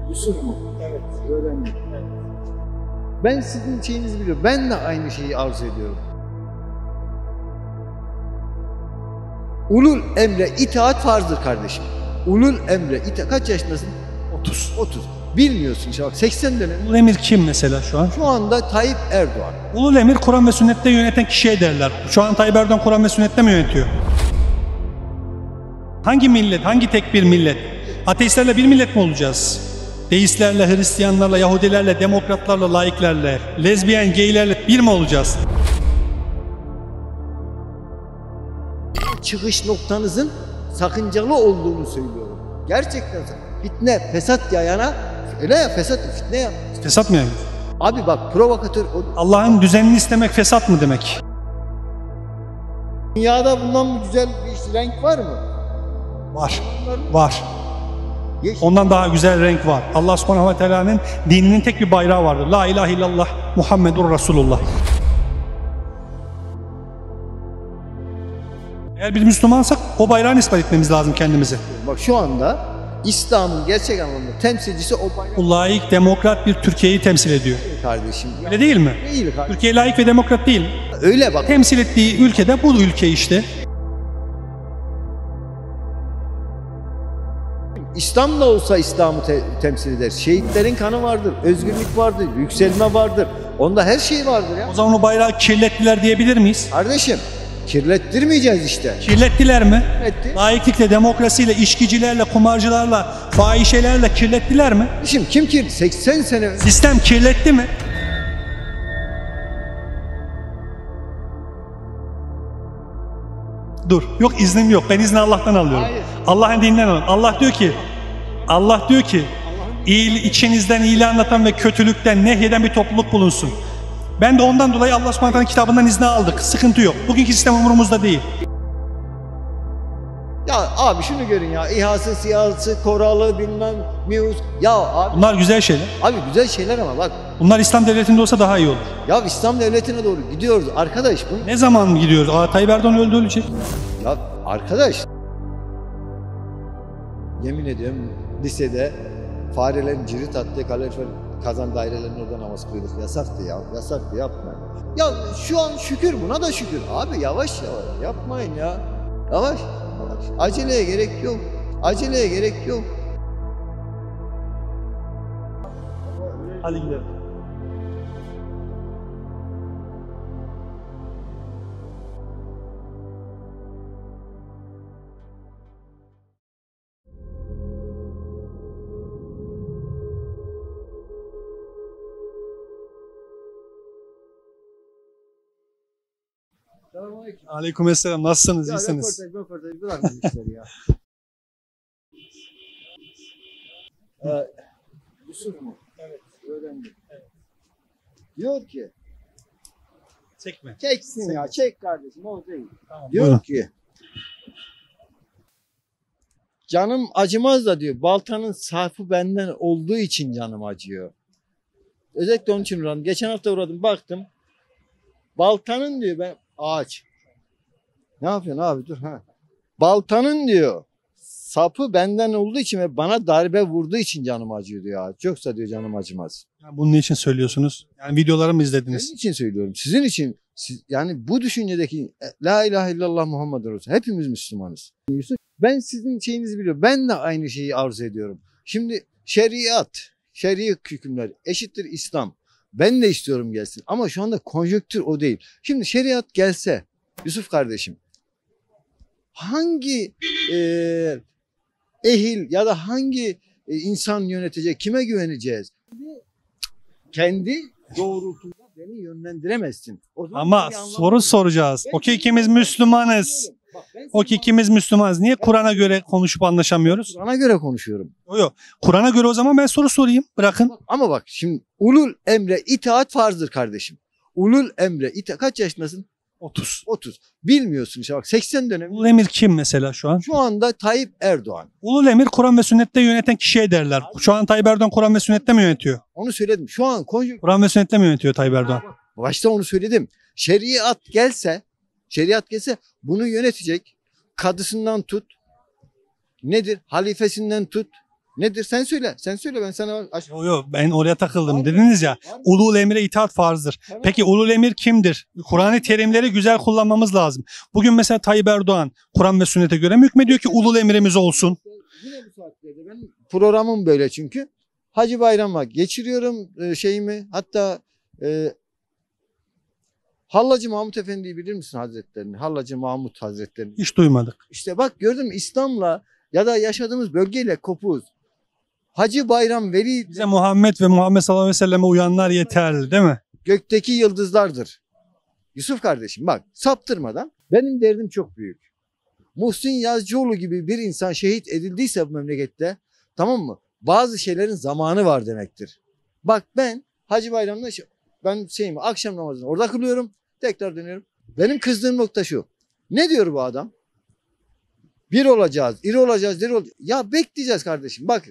Yusuf mu? Evet. Öğrendim. Evet. Ben sizin şeyinizi biliyorum. Ben de aynı şeyi arzu ediyorum. Ulul emre itaat farzdır kardeşim. Ulul emre itaat. Kaç yaşındasın? 30. 30. Bilmiyorsun işte bak 80 dönem. Ulul emir kim mesela şu an? Şu anda Tayyip Erdoğan. Ulul emir Kur'an ve sünnette yöneten kişiye derler. Şu an Tayyip Erdoğan Kur'an ve sünnette mi yönetiyor? Hangi millet, hangi tek bir millet? Ateistlerle bir millet mi olacağız? Deistlerle, Hristiyanlarla, Yahudilerle, demokratlarla, laiklerle, lezbiyen, geylerle bir mi olacağız? Çıkış noktanızın sakıncalı olduğunu söylüyorum. Gerçekten fitne, fesat yayana öyle ya fesat, fitne ya. Fesat mı yani? Abi bak provokatör Allah'ın düzenini istemek fesat mı demek? dünyada bundan güzel bir renk var mı? Var. Var. Yeşil. Ondan daha güzel renk var. Allah subhanahu ve teala'nın dininin tek bir bayrağı vardır. La ilahe illallah Muhammedur Resulullah. Eğer bir Müslümansak o bayrağı ispat etmemiz lazım kendimize. Bak şu anda İslam'ın gerçek anlamda temsilcisi o bayrak Bu layık, demokrat bir Türkiye'yi temsil ediyor. kardeşim. Ya, Öyle değil mi? değil kardeşim. Türkiye layık ve demokrat değil. Öyle bak. Temsil ettiği ülkede bu ülke işte. İslam da olsa İslam'ı temsil eder. Şehitlerin kanı vardır, özgürlük vardır, yükselme vardır. Onda her şey vardır ya. O zaman o bayrağı kirlettiler diyebilir miyiz? Kardeşim kirlettirmeyeceğiz işte. Kirlettiler mi? Kirletti. Layıklıkla, demokrasiyle, içkicilerle, kumarcılarla, fahişelerle kirlettiler mi? Şimdi kim kirli? 80 sene Sistem kirletti mi? Dur. Yok iznim yok. Ben izni Allah'tan alıyorum. Hayır. Allah'ın dininden alıyorum. Allah diyor ki içinizden iyiliği anlatan ve kötülükten nehyeden bir topluluk bulunsun. Ben de ondan dolayı Allah subhanahu teala kitabından izni aldık. Sıkıntı yok. Bugünkü sistem umurumuzda değil. ya abi şunu görün ya. İHA'sı, SİHA'sı, Koralı, bilmem, MİUS. Ya abi, Bunlar güzel şeyler. abi güzel şeyler ama bak. Bunlar İslam devletinde olsa daha iyi olur. Ya İslam devletine doğru gidiyoruz arkadaş. Bu Ne zaman mı gidiyoruz? Tayyip Erdoğan öldü ölecek. ya arkadaş. Yemin ediyorum lisede farelerin cirit attığı kalorifer kazan dairelerinin orada namaz kılıyorduk. Yasaktı ya. Yasaktı yapma. Ya şu an şükür buna da şükür. Abi yavaş yavaş yapmayın ya. Yavaş yavaş. Aceleye gerek yok. Aceleye gerek yok. Hadi gidelim. Selamünaleyküm. Aleykümselam. Nasılsınız? Ya İyisiniz? röportaj bırakın işleri ya. Yusuf mu? Evet. Öğrendim. Evet. Diyor ki, Çekme. çeksin ya, çek kardeşim, o değil. Tamam, Diyor buyurun. ki, canım acımaz da diyor, baltanın sarfı benden olduğu için canım acıyor. Özellikle onun için uğradım. Geçen hafta uğradım, baktım. Baltanın diyor, ben ağaç. Ne yapıyorsun abi, dur ha. Baltanın diyor, sapı benden olduğu için ve bana darbe vurduğu için canım acıyor diyor ağaç. Yoksa diyor canım acımaz. Bunun için söylüyorsunuz? Yani videolarımı izlediniz. Sizin için söylüyorum. Sizin için yani bu düşüncedeki La ilahe illallah Muhammed Resulullah. Hepimiz Müslümanız. Ben sizin şeyinizi biliyorum. Ben de aynı şeyi arzu ediyorum. Şimdi şeriat, şer'i hükümler eşittir İslam. Ben de istiyorum gelsin. Ama şu anda konjonktür o değil. Şimdi şeriat gelse Yusuf kardeşim hangi ehil ya da hangi insan yönetecek? Kime güveneceğiz? Kendi doğrultunda beni yönlendiremezsin. O zaman Ama bir anlamı soru yok. soracağız. Ben O ki seni ikimiz anlamıyorum. Müslümanız. Bak, ben O seni ki ikimiz Müslümanız. Niye Kur'an'a göre konuşup anlaşamıyoruz? Kur'an'a göre konuşuyorum. Yok. Kur'an'a göre o zaman ben soru sorayım. Bırakın. Ama bak şimdi ulul emre itaat farzdır kardeşim. Ulul emre itaat. Kaç yaşındasın? 30. 30. Bilmiyorsun işte bak 80 dönem. Ulul emir kim mesela şu an? Şu anda Tayyip Erdoğan. Ulul emir Kur'an ve sünnette yöneten kişiye derler. Şu an Tayyip Erdoğan Kur'an ve sünnette mi yönetiyor? Onu söyledim. Şu an Kur'an ve sünnette mi yönetiyor Tayyip Erdoğan? başta onu söyledim. Şeriat gelse bunu yönetecek. Kadısından tut. Nedir? Halifesinden tut. Nedir? Sen söyle. Sen söyle, ben sana Yo, ben oraya takıldım. Var mı? Dediniz ya, Var mı? ulul emire itaat farzdır. Tamam. Peki ulul emir kimdir? Kur'an-ı Kerimleri güzel kullanmamız lazım. Bugün mesela Tayyip Erdoğan Kur'an ve sünnete göre mi hükmediyor ki ulul emrimiz olsun? Yine bu saatlerde benim programım böyle çünkü. Hacı Bayram'a geçiriyorum şeyimi. Hatta Hallacı Mahmut Efendi'yi bilir misin Hazretlerini? Hallacı Mahmut Hazretlerini. Hiç duymadık. İşte bak, gördün mü, İslam'la ya da yaşadığımız bölgeyle kopuğuz. Hacı Bayram Veli Bize Muhammed ve Muhammed sallallahu aleyhi ve selleme uyanlar yeterli değil mi? gökteki yıldızlardır. Yusuf kardeşim bak, saptırmadan, benim derdim çok büyük. Muhsin Yazıcıoğlu gibi bir insan şehit edildiyse bu memlekette, tamam mı? Bazı şeylerin zamanı var demektir. Bak ben Hacı Bayram'da akşam namazını orada kılıyorum. Tekrar dönüyorum. Benim kızdığım nokta şu. Ne diyor bu adam? Bir olacağız, iri olacağız, diri olacağız. Ya bekleyeceğiz kardeşim. Bak.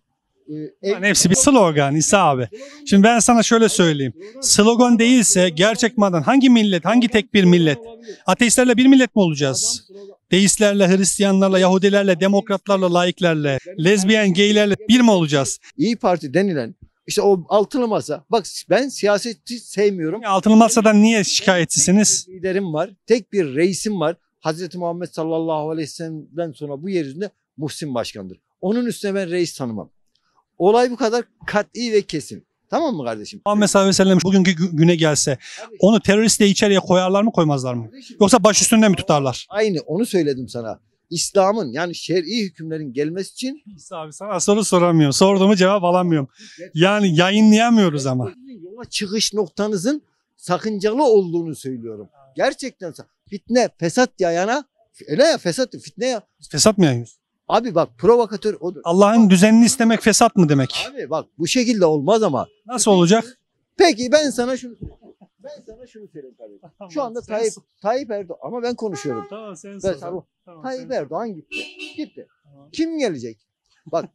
Yani hepsi bir slogan İsa abi. Şimdi ben sana şöyle söyleyeyim. Slogan değilse gerçek manada hangi millet, hangi tek bir millet? Ateistlerle bir millet mi olacağız? Deistlerle, Hristiyanlarla, Yahudilerle, demokratlarla, laiklerle, lezbiyen, geylerle bir mi olacağız? İyi Parti denilen işte o altılı masa. Bak ben siyaseti sevmiyorum. Altılı Masa'dan niye şikayetçisiniz? Liderim var. Tek bir reisim var. Hazreti Muhammed sallallahu aleyhi ve sellem'den sonra bu yeryüzünde Muhsin Başkan'dır. Onun üstüne ben reis tanımam. Olay bu kadar kat'i ve kesin. Tamam mı kardeşim? Muhammed sallallahu aleyhi ve sellem bugünkü güne gelse onu terörist diye içeriye koyarlar mı koymazlar mı? Yoksa baş üstünde mi tutarlar? Aynı onu söyledim sana. İslam'ın yani şer'i hükümlerin gelmesi için İsa abi sana soru soramıyorum. Sorduğumu cevap alamıyorum. Yani yayınlayamıyoruz ama. yola çıkış noktanızın sakıncalı olduğunu söylüyorum. Gerçekten fitne, fesat yayana, öyle ya, fesat, fitne ya. Fesat mı yayıyoruz? Abi bak, provokatör odur. Allah'ın düzenini istemek fesat mı demek? Abi bak, bu şekilde olmaz ama. Nasıl olacak? Peki ben sana şunu söyleyeyim kardeşim. Şu anda Tayyip Erdoğan, ama ben konuşuyorum. Tamam sen Ben sana- Tayyip Erdoğan gitti. Gitti. Kim gelecek? Bak,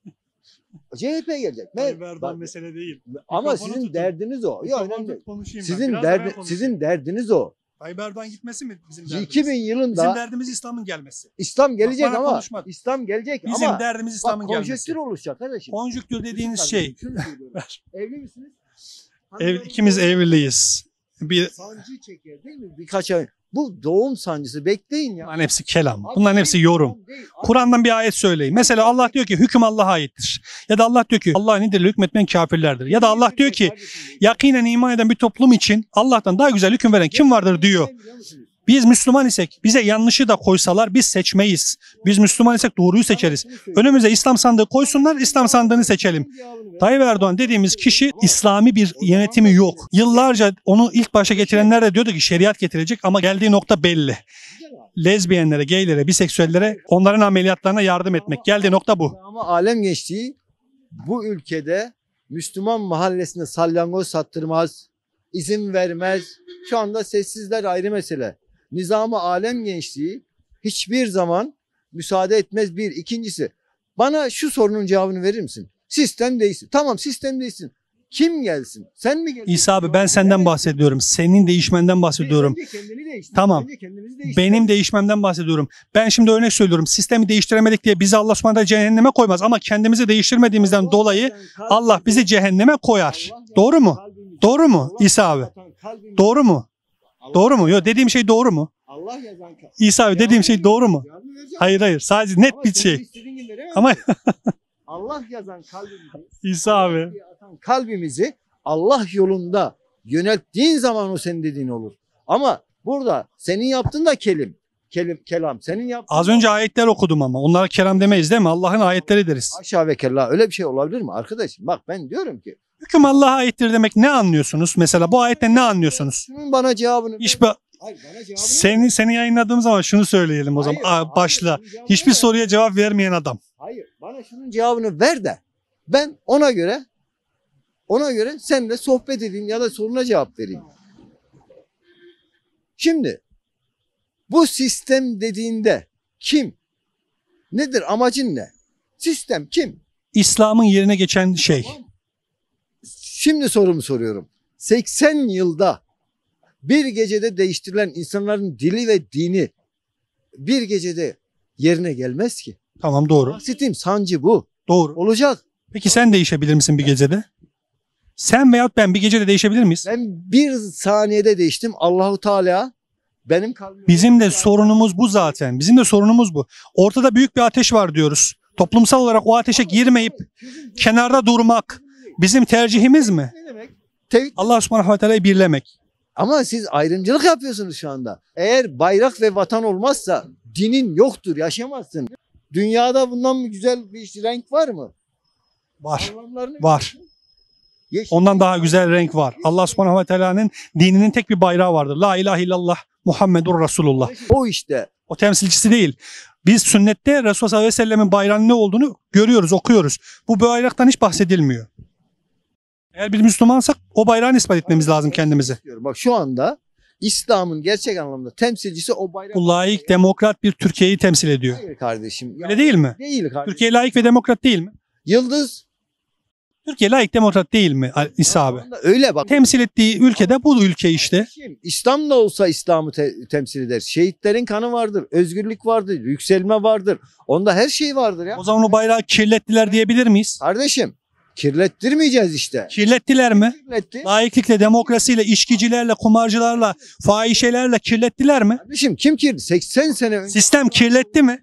CHP gelecek. Bak, mesele değil. ama Mikrofonu sizin tutun. derdiniz o. Ya önemli. Konuşayım Sizin derdiniz o. Tayyip Erdoğan gitmesi mi bizim derdimiz? 2000 Bizim yılında derdimiz İslam'ın gelmesi. İslam gelecek bana ama konuşma. İslam gelecek Bizim ama derdimiz bak, İslam'ın gelmesi. konjektür oluşacak kardeşim. Konjüktür dediğiniz Kardeşim, şey. şunu söylüyorum. Ver. Evli misiniz? İkimiz evliyiz. Sancı çeker değil mi? Birkaç ay. Bu doğum sancısı, bekleyin ya. Bunların hepsi kelam. Bunların hepsi yorum. Kur'an'dan bir ayet söyleyin. Mesela Allah diyor ki hüküm Allah'a aittir. Ya da Allah diyor ki Allah'ın indirdiği hükmetmeyen kafirlerdir. Ya da Allah diyor ki yakinen iman eden bir toplum için Allah'tan daha güzel hüküm veren kim vardır diyor. Biz Müslüman isek bize yanlışı da koysalar biz seçmeyiz. Biz Müslüman isek doğruyu seçeriz. Önümüze İslam sandığı koysunlar, İslam sandığını seçelim. Tayyip Erdoğan dediğimiz kişi İslami bir yönetimi yok. Yıllarca onu ilk başa getirenler de diyordu ki şeriat getirecek ama geldiği nokta belli. Lezbiyenlere, geylere, biseksüellere onların ameliyatlarına yardım etmek. Geldiği nokta bu. Ama alem gençliği bu ülkede Müslüman mahallesinde salyangoz sattırmaz, izin vermez. Şu anda sessizler ayrı mesele. Nizam-ı alem gençliği hiçbir zaman müsaade etmez, bir. İkincisi, bana şu sorunun cevabını verir misin? Sistem değişsin. Tamam, sistem değişsin. Kim gelsin? Sen mi gelsin? İsa abi ben senden bahsediyorum. Senin değişmenden bahsediyorum. Önce kendini değiştir. Tamam. Önce kendimizi değiştir. Benim değişmemden bahsediyorum. Ben şimdi örnek söylüyorum. Sistemi değiştiremedik diye bizi Allah subhanahu cehenneme koymaz. Ama kendimizi değiştirmediğimizden dolayı Allah bizi cehenneme koyar. Doğru mu? Doğru mu İsa abi? Doğru mu? Doğru mu? Yok, dediğim şey doğru mu? Allah yazan İsa abi dediğim şey doğru mu? Hayır. Sadece net bir şey. Ama Allah yazan kalbimizi, İsa abi. kalbimizi Allah yolunda yönelttiğin zaman o senin dediğin olur. Ama burada senin yaptığın da kelam. Senin yaptığın Az önce ayetler okudum ama. Onlara kelam demeyiz değil mi? Allah'ın ayetleri deriz. aşağı ve kella, öyle bir şey olabilir mi arkadaşım? Bak ben diyorum ki Hüküm Allah'a aittir demek ne anlıyorsunuz? Mesela bu ayetten ne anlıyorsunuz? şunun bana cevabını Hiçbir, Hayır, bana cevabını ver. seni yayınladığım zaman şunu söyleyelim o zaman. Hayır, Başla. şunun cevabını Hiçbir ver. soruya cevap vermeyen adam. Hayır, bana şunun cevabını ver de ben ona göre seninle sohbet edeyim ya da soruna cevap vereyim. Şimdi bu sistem dediğinde kim? Nedir? Amacın ne? Sistem kim? İslam'ın yerine geçen şey. Şimdi sorumu soruyorum. 80 yılda bir gecede değiştirilen insanların dili ve dini bir gecede yerine gelmez ki. Tamam doğru. Bahsettiğim sancı bu. Doğru. Olacak. Peki sen değişebilir misin bir gecede? Sen veyahut ben bir gecede değişebilir miyiz? Ben bir saniyede değiştim. Allahu Teala benim kalbime... Bizim de sorunumuz bu zaten. Bizim de sorunumuz bu. Ortada büyük bir ateş var diyoruz. Toplumsal olarak o ateşe girmeyip kenarda durmak bizim tercihimiz mi? Ne demek? Tevhid. Allah subhanahu ve teala'yı birlemek. Ama siz ayrımcılık yapıyorsunuz şu anda. Eğer bayrak ve vatan olmazsa dinin yoktur, yaşayamazsın. Dünyada bundan bir güzel bir renk var mı? Var. Anlamlarını Var. Yeşil. Ondan daha güzel renk var. Allah subhanahu ve teala'nın dininin tek bir bayrağı vardır. La ilahe illallah Muhammedur Resulullah. O işte. O temsilcisi değil. Biz sünnette Resulullah sallallahu aleyhi ve sellemin bayrağının ne olduğunu görüyoruz, okuyoruz. Bu bayraktan hiç bahsedilmiyor. Eğer bir Müslümansak o bayrağı ispat etmemiz lazım kendimize. Bak şu anda İslam'ın gerçek anlamda temsilcisi o bayrak. Bu layık, demokrat bir Türkiye'yi temsil ediyor. Hayır kardeşim. Öyle değil mi? Değil kardeşim. Türkiye layık ve demokrat değil mi? Yıldız. Türkiye layık, demokrat değil mi İsa abi? Öyle bak. Temsil ettiği ülkede bu ülke işte. Kardeşim, İslam da olsa İslam'ı temsil eder. Şehitlerin kanı vardır, özgürlük vardır, yükselme vardır. Onda her şey vardır ya. O zaman o bayrağı kirlettiler diyebilir miyiz? Kardeşim kirlettirmeyeceğiz işte. Kirlettiler mi? Kirletti. Laiklikle, demokrasiyle, içkicilerle, kumarcılarla, fahişelerle kirlettiler mi? Kardeşim kim kirletti? 80 sene önce. Sistem kirletti mi?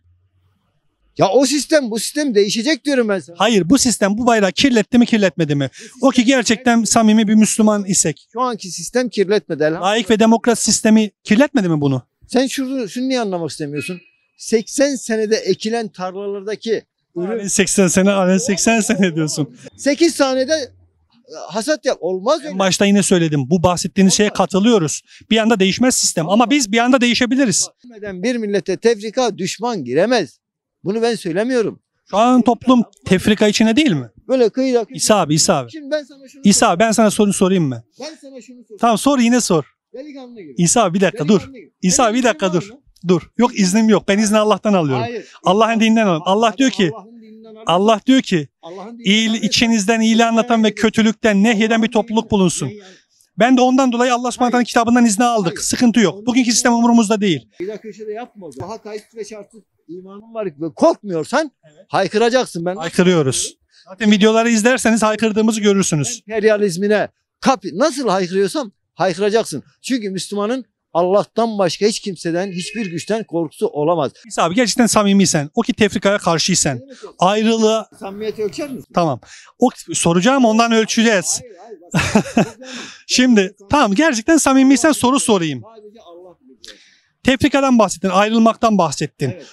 Ya o sistem bu sistem değişecek diyorum ben sana. Hayır, bu sistem bu bayrağı kirletti mi, kirletmedi mi? O ki gerçekten samimi bir Müslüman isek. Şu anki sistem kirletmedi. Laik ve demokrat sistemi kirletmedi mi bunu? Sen şunu niye anlamak istemiyorsun? 80 senede ekilen tarlalardaki ürün Alen 80 sene, alen 80 sene diyorsun. 8 saniyede hasat yap. Olmaz öyle. En başta yine söyledim. Bu bahsettiğiniz şeye katılıyoruz. Bir anda değişmez sistem ama biz bir anda değişebiliriz. Bir millete tefrika düşman giremez. Bunu ben söylemiyorum. Şu an toplum tefrika içine değil mi? Böyle kıyıda İsa abi. Şimdi ben sana şunu İsa abi ben sana soru sorayım mı? Ben sana şunu sorayım. Tamam sor, yine sor. Delikanlı gibi. İsa abi bir dakika dur. Delikanlı gibi. İsa abi bir Benim dakika iznim dur. var mı? Dur. Yok, iznim yok. Ben izni Allah'tan alıyorum. Hayır. Allah'ın dininden alıyorum. Allah diyor ki Allah diyor ki içinizden iyiliği anlatan ve kötülükten nehyeden bir topluluk bulunsun. Ben de ondan dolayı Allah subhanahu ve teala'nın kitabından izni aldık. Hayır. Sıkıntı yok. Bugünkü sistem umurumuzda değil. Bir de köşede yapma. Daha kayıtsız ve şartsız imanın var. Korkmuyorsan haykıracaksın. Ben Haykırıyoruz. Zaten videoları izlerseniz haykırdığımızı görürsünüz. emperyalizmine nasıl haykırıyorsam haykıracaksın. Çünkü Müslümanın Allah'tan başka hiç kimseden, hiçbir güçten korkusu olamaz. İsa abi gerçekten samimiysen, o ki tefrikaya karşıysan, ayrılığa Samimiyeti ölçer misin? tamam. O soracağım, ondan ölçeceğiz. Hayır, hayır. Bak. Şimdi tamam, gerçekten samimiysen soru sorayım. Sadece Allah bilir. Tefrikadan bahsettin, ayrılmaktan bahsettin. Evet.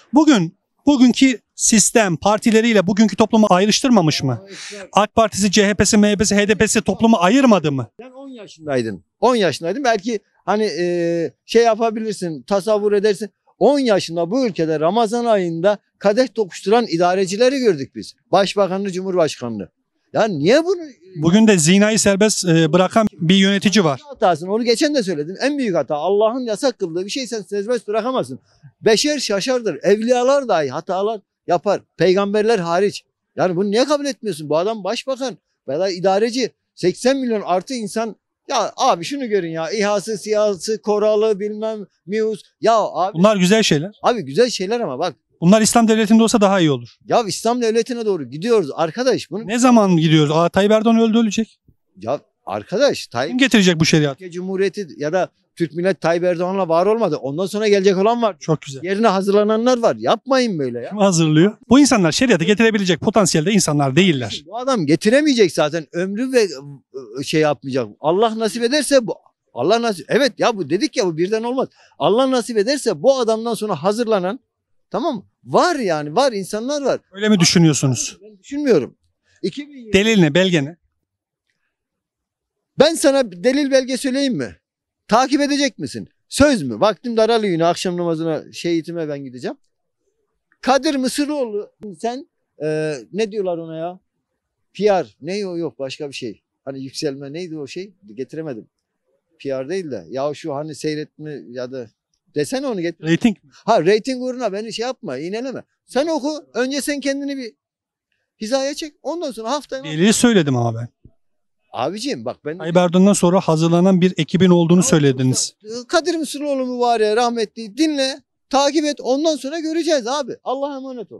Bugünkü sistem partileriyle bugünkü toplumu ayrıştırmamış mı? AK Partisi, CHP'si, MHP'si, HDP'si toplumu ayırmadı mı? Sen 10 yaşındaydın. 10 yaşındaydın. Belki hani şey yapabilirsin, tasavvur edersin. 10 yaşında bu ülkede Ramazan ayında kadeh tokuşturan idarecileri gördük biz. Başbakanını, Cumhurbaşkanını. Ya niye bunu? Bugün de zinayı serbest bırakan bir yönetici var. Hatasın. Onu geçen de söyledim. En büyük hata. Allah'ın yasak kıldığı bir şey sen serbest bırakamazsın. Beşer şaşardır. Evliyalar dahi hatalar yapar. Peygamberler hariç. Yani bunu niye kabul etmiyorsun? Bu adam başbakan veya idareci. 80 milyon artı insan. Ya abi şunu görün ya. İHA'sı, SİHA'sı, KORA'lı bilmem MİUS. Ya abi. Bunlar güzel şeyler. Abi güzel şeyler ama bak. Bunlar İslam devletinde olsa daha iyi olur. Ya İslam devletine doğru gidiyoruz arkadaş. Bunu... Ne zaman gidiyoruz? Tayyip Erdoğan ölecek. Ya arkadaş Kim Tayyip getirecek bu şeriat? Türkiye Cumhuriyeti ya da Türk millet Tayyip Erdoğan'la var olmadı. Ondan sonra gelecek olan var. Çok güzel. Yerine hazırlananlar var. Yapmayın böyle ya. Kim hazırlıyor? Bu insanlar şeriatı getirebilecek potansiyelde insanlar değiller. Bu adam getiremeyecek zaten. Ömrü ve şey yapmayacak. Allah nasip ederse bu. Allah nasip. Evet ya bu dedik ya bu birden olmaz. Allah nasip ederse bu adamdan sonra hazırlanan tamam mı? Var yani var insanlar var. Öyle mi düşünüyorsunuz? Ben düşünmüyorum. 2020 Delil ne, belge ne? Ben sana delil belge söyleyeyim mi? Takip edecek misin? Söz mü? Vaktim daralıyor yine akşam namazına şehitime ben gideceğim. Kadir Mısıroğlu sen ne diyorlar ona ya? PR. Ne o yok başka bir şey. Hani yükselme neydi o şey? Getiremedim. PR değil de. Ya şu hani seyretme ya da desene onu getir. Rating. Ha reyting uğruna beni şey yapma iğneleme. Sen oku. Önce sen kendini bir hizaya çek. Ondan sonra haftaya. Delili söyledim ama ben. Abiciğim bak ben. Tayyip Erdoğan'dan sonra hazırlanan bir ekibin olduğunu söylediniz. Kadir Mısıroğlu mu var ya rahmetli dinle takip et ondan sonra göreceğiz abi. Allah'a emanet ol.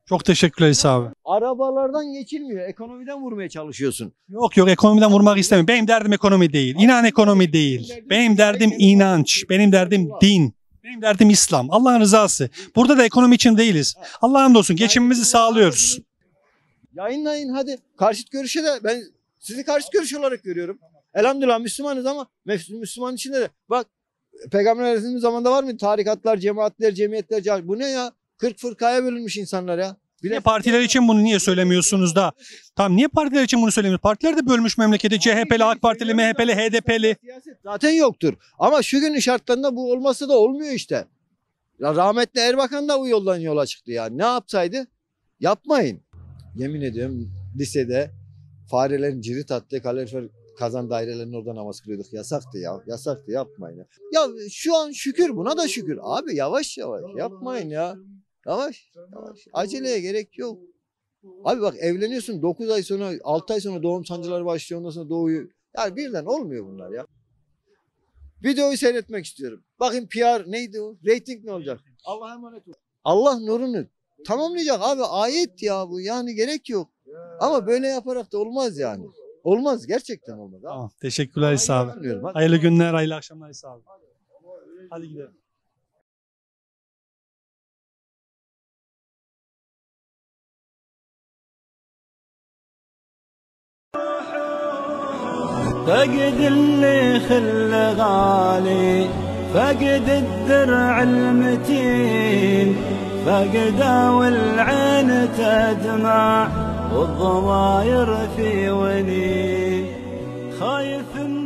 Çok teşekkürler İsa abi. Arabalardan geçilmiyor. Ekonomiden vurmaya çalışıyorsun. Yok yok, ekonomiden vurmak istemiyorum. Benim derdim ekonomi değil. İnan ekonomi değil. Benim derdim inanç. Benim derdim din. Benim derdim İslam. Allah'ın rızası. Burada da ekonomi için değiliz. Allah'a hamdolsun geçimimizi sağlıyoruz. Yayınlayın hadi. Karşıt görüşe de ben sizi karşıt görüş olarak görüyorum. Elhamdülillah Müslümanız ama Müslüman içinde de bak Peygamber Efendimiz zamanında var mı tarikatlar, cemaatler, cemiyetler, bu ne ya? 40 fırkaya bölünmüş insanlar ya. Niye partiler için bunu niye söylemiyorsunuz da? Tamam, niye partiler için bunu söylemiyorsunuz? Partiler de bölmüş memleketi. CHP'li, AK Partili, MHP'li, HDP'li. Siyaset zaten yoktur. Ama şu günün şartlarında bu olması da olmuyor işte. Ya rahmetli Erbakan da bu yoldan yola çıktı ya. Ne yapsaydı? Yapmayın. Yemin ediyorum lisede farelerin cirit attığı kalorifer kazan dairelerinin orada namaz kılıyorduk. Yasaktı ya. Yasaktı, yapmayın ya. Ya şu an şükür, buna da şükür. Abi yavaş yavaş yapmayın ya. Yavaş yavaş. Aceleye gerek yok. Abi bak evleniyorsun 9 ay sonra 6 ay sonra doğum sancıları başlıyor, ondan sonra doğuyor. Yani birden olmuyor bunlar ya. Videoyu seyretmek istiyorum. Bakın PR neydi o? Rating ne olacak? Allah'a emanet ol. Allah nurunu tamamlayacak abi, ayet ya bu, yani gerek yok. Ama böyle yaparak da olmaz yani. Olmaz, gerçekten olmaz. Abi. Tamam, teşekkürler İsa abi. Anlıyorum, hadi. Hayırlı günler, hayırlı akşamlar İsa abi. Hadi gidelim. فقد اللي خل غالي فقد الدرع المتين فقدا والعين تدمع والضماير في ونين خايف